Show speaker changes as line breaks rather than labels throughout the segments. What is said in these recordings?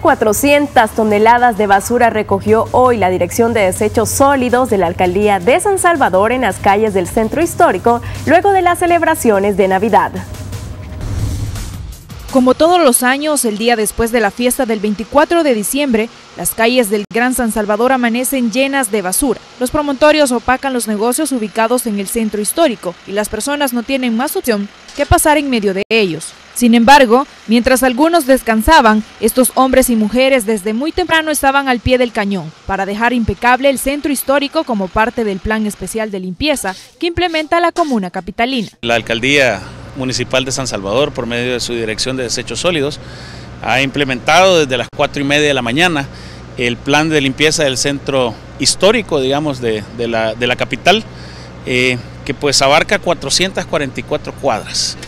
400 toneladas de basura recogió hoy la Dirección de Desechos Sólidos de la Alcaldía de San Salvador en las calles del centro histórico, luego de las celebraciones de Navidad.
Como todos los años, el día después de la fiesta del 24 de diciembre, las calles del Gran San Salvador amanecen llenas de basura. Los promontorios opacan los negocios ubicados en el centro histórico y las personas no tienen más opción que pasar en medio de ellos. Sin embargo, mientras algunos descansaban, estos hombres y mujeres desde muy temprano estaban al pie del cañón para dejar impecable el centro histórico como parte del plan especial de limpieza que implementa la comuna capitalina.
La Alcaldía Municipal de San Salvador, por medio de su Dirección de Desechos Sólidos, ha implementado desde las 4:30 de la mañana el plan de limpieza del centro histórico, digamos, de la capital, que pues abarca 444 cuadras.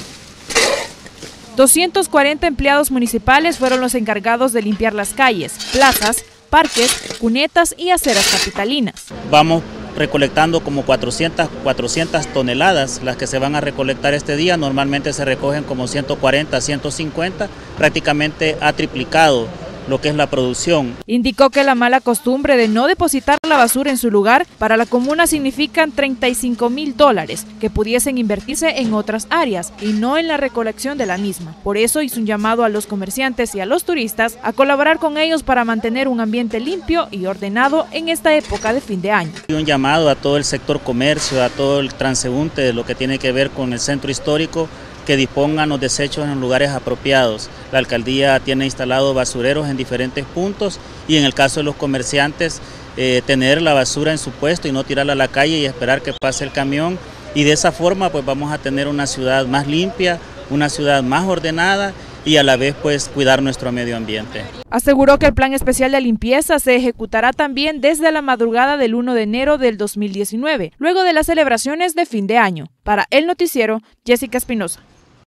240 empleados municipales fueron los encargados de limpiar las calles, plazas, parques, cunetas y aceras capitalinas.
Vamos recolectando como 400 toneladas, las que se van a recolectar este día. Normalmente se recogen como 140, 150, prácticamente ha triplicado lo que es la producción.
Indicó que la mala costumbre de no depositar la basura en su lugar para la comuna significan $35,000 que pudiesen invertirse en otras áreas y no en la recolección de la misma. Por eso hizo un llamado a los comerciantes y a los turistas a colaborar con ellos para mantener un ambiente limpio y ordenado en esta época de fin de año.
Y un llamado a todo el sector comercio, a todo el transeúnte de lo que tiene que ver con el centro histórico, que dispongan los desechos en lugares apropiados. La alcaldía tiene instalado basureros en diferentes puntos y en el caso de los comerciantes, tener la basura en su puesto y no tirarla a la calle y esperar que pase el camión. Y de esa forma pues vamos a tener una ciudad más limpia, una ciudad más ordenada y a la vez pues cuidar nuestro medio ambiente.
Aseguró que el plan especial de limpieza se ejecutará también desde la madrugada del 1 de enero del 2019, luego de las celebraciones de fin de año. Para El Noticiero, Jessica Espinosa.